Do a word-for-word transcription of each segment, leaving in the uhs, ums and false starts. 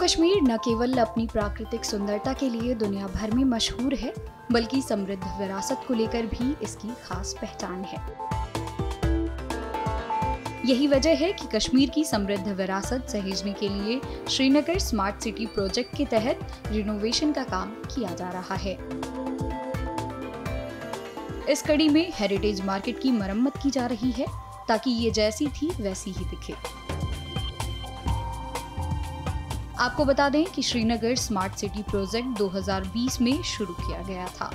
कश्मीर न केवल अपनी प्राकृतिक सुंदरता के लिए दुनिया भर में मशहूर है, बल्कि समृद्ध विरासत को लेकर भी इसकी खास पहचान है। यही वजह है कि कश्मीर की समृद्ध विरासत सहेजने के लिए श्रीनगर स्मार्ट सिटी प्रोजेक्ट के तहत रिनोवेशन का काम किया जा रहा है। इस कड़ी में हेरिटेज मार्केट की मरम्मत की जा रही है ताकि ये जैसी थी वैसी ही दिखे। आपको बता दें कि श्रीनगर स्मार्ट सिटी प्रोजेक्ट दो हज़ार बीस में शुरू किया गया था।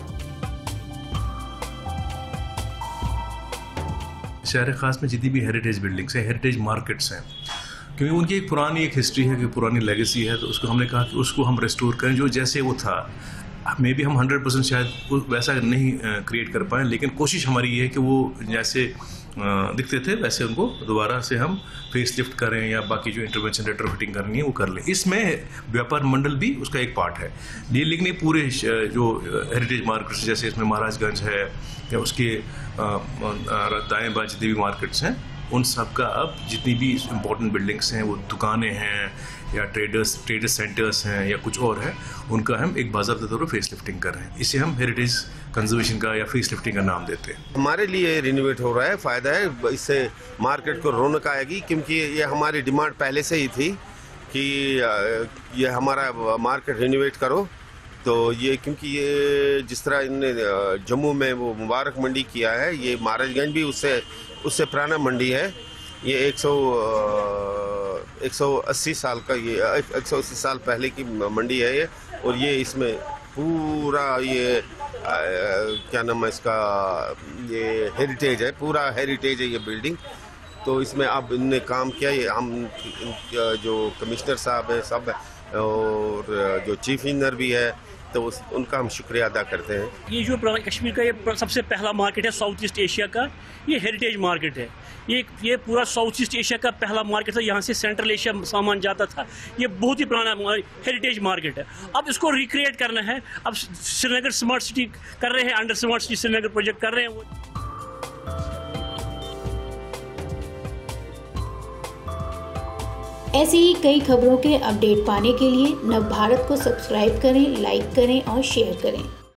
शहर खास में जितनी भी हेरिटेज बिल्डिंग्स हैं, हेरिटेज मार्केट्स हैं, क्योंकि उनकी एक पुरानी एक हिस्ट्री है, कि पुरानी लेगेसी है, तो उसको हमने कहा कि उसको हम रेस्टोर करें जो जैसे वो था। मे बी हम हंड्रेड परसेंट शायद वैसा नहीं क्रिएट कर पाएँ, लेकिन कोशिश हमारी ये है कि वो जैसे दिखते थे वैसे उनको दोबारा से हम फेस लिफ्ट करें या बाकी जो इंटरवेंशन रेट्रोफिटिंग करनी है वो कर लें। इसमें व्यापार मंडल भी उसका एक पार्ट है। ये लेकिन ये पूरे जो हेरिटेज मार्केट्स जैसे इसमें महाराजगंज है या उसके दाएं बाएं जितनी भी मार्केट्स हैं, उन सब का अब जितनी भी इम्पोर्टेंट बिल्डिंग्स हैं, वो दुकानें हैं या ट्रेडर्स ट्रेडर्स सेंटर्स हैं या कुछ और है, उनका हम एक बाज़ाब्ता तौर पर फेस लिफ्टिंग कर रहे हैं। इसे हम हेरिटेज कंजर्वेशन का या फेस लिफ्टिंग का नाम देते हैं। हमारे लिए रिनोवेट हो रहा है, फ़ायदा है, इससे मार्केट को रौनक आएगी, क्योंकि ये हमारी डिमांड पहले से ही थी कि ये हमारा मार्केट रिनोवेट करो। तो ये क्योंकि ये जिस तरह इनने जम्मू में वो मुबारक मंडी किया है, ये महाराजगंज भी उससे उससे पुराना मंडी है। ये एक सौ एक सौ अस्सी साल का ये एक सौ अस्सी साल पहले की मंडी है ये, और ये इसमें पूरा ये आ, क्या नाम है इसका, ये हेरिटेज है, पूरा हेरिटेज है ये बिल्डिंग। तो इसमें अब इनने काम किया, ये हम जो कमिश्नर साहब है सब है, और जो चीफ इंजीनियर भी है, तो उस, उनका हम शुक्रिया अदा करते हैं। ये जो कश्मीर का ये सबसे पहला मार्केट है साउथ ईस्ट एशिया का, ये हेरिटेज मार्केट है। ये ये पूरा साउथ ईस्ट एशिया का पहला मार्केट था, यहाँ से सेंट्रल एशिया सामान जाता था। ये बहुत ही पुराना हेरिटेज मार्केट है। अब इसको रिक्रिएट करना है। अब श्रीनगर स्मार्ट सिटी कर रहे हैं, under smart city Srinagar project कर रहे हैं वो। ऐसी ही कई खबरों के अपडेट पाने के लिए नव भारत को सब्सक्राइब करें, लाइक करें और शेयर करें।